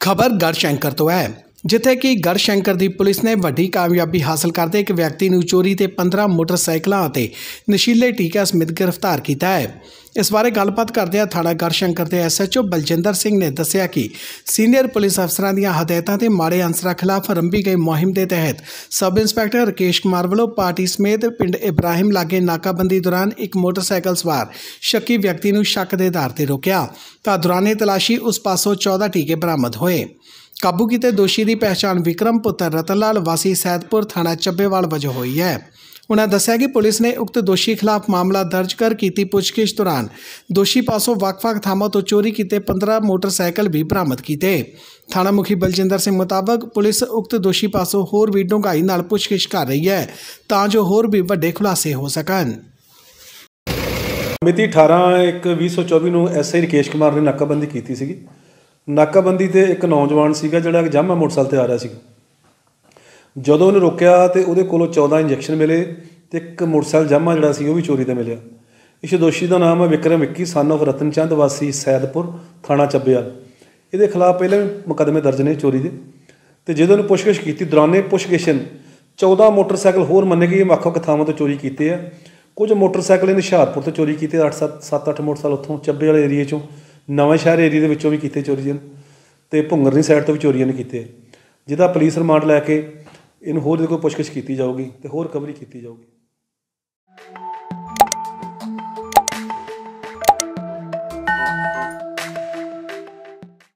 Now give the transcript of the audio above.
खबर गढ़शंकर तो है जिथे कि गढ़शंकर की पुलिस ने वड्डी कामयाबी हासिल करते एक व्यक्ति नूं चोरी ते 15 मोटरसाइकिलों ते नशीले टीका समेत गिरफ्तार किया है। इस बारे गलबात करदे थाणा गढ़शंकर के SHO बलजिंदर सिंह ने दस्सिया कि सीनियर पुलिस अफसरां दीआं हदायतां ते माड़े अंसरां खिलाफ आरंभी गई मुहिम के तहत सब इंस्पैक्टर राकेश कुमार वालों पार्टी समेत पिंड इब्राहिम लागे नाकाबंदी दौरान एक मोटरसाइकिल सवार शक्की व्यक्ति नूं शक के आधार पर रोकिया तां दौराने तलाशी उस पासों 14 टीके बरामद होए। काबू किए दोषी की पहचान विक्रम पुत्र रतनलाल वासी सैदपुर थाना ਚੱਬੇਵਾਲ वजह हुई है। उन्होंने दस्सिया कि पुलिस ने उक्त दोषी खिलाफ मामला दर्ज कर की पुछगिछ दौरान दोषी पासों वक्-वक् थामों तो चोरी किए 15 मोटरसाइकिल भी बरामद किए। थाना मुखी बलजिंदर सिंह मुताबक पुलिस उक्त दोषी पासों होर भी ढुंगाई नाल पुछगिछ कर रही है तां जो होर भी वड्डे खुलासे हो सकन। मिति 18/1/2024 ਨੂੰ SI राकेश कुमार ने नाकाबंदी की सी। नाकाबंदी ते एक नौजवान सीगा जिहड़ा जामा मोटरसाइकिल ते आ रहा सी। जदों उन्हें रोकिया तो उहदे कोलों 14 इंजैक्शन मिले तो एक मोटरसाइकिल जामा जिहड़ा सी भी चोरी का मिलिया। इस दोषी का नाम है विक्रम विक्की सन ऑफ रतन चंद वासी सैदपुर थाना ਚੱਬੇਵਾਲ। ये खिलाफ पहले भी मुकदमे दर्ज ने चोरी के। तो जो उन्हें पुछगिछ की दौराने पुछगिछन 14 मोटरसाइकिल होर मन्ने गए ਵੱਖ-ਵੱਖ ਥਾਵਾਂ तो चोरी किए हैं। कुछ मोटरसाइकिल इन्हें हुशियारपुर तो चोरी किए 7-8 मोटरसाइकिल उत्थों ਚੱਬੇਵਾਲ एरिए चों नवां शहर एरिए भी किए चोरी तो भुंगरनी साइड तो भी चोरियां ने किए जिहदा पुलिस रिमांड लैके इन होर कोई पुछगिछ की जाऊगी तो होर रिकवरी की जाऊगी।